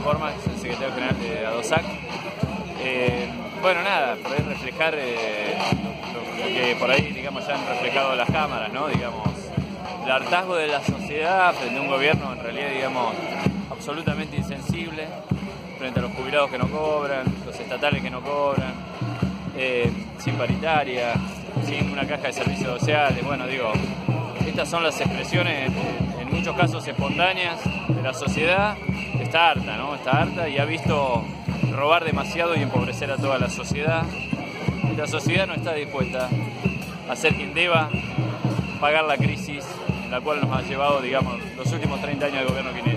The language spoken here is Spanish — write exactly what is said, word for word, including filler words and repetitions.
forma, que es el secretario general de ADOSAC. Eh, bueno, nada, poder reflejar eh, lo, lo que por ahí, digamos, ya han reflejado las cámaras, ¿no? Digamos, el hartazgo de la sociedad frente a un gobierno en realidad, digamos, absolutamente insensible frente a los jubilados que no cobran, los estatales que no cobran, eh, sin paritaria, sin una caja de servicios sociales. Bueno, digo, estas son las expresiones, en, en muchos casos espontáneas, de la sociedad. Está harta, ¿no? Está harta y ha visto robar demasiado y empobrecer a toda la sociedad. Y la sociedad no está dispuesta a ser quien deba pagar la crisis en la cual nos ha llevado, digamos, los últimos treinta años de gobierno kirchnerista.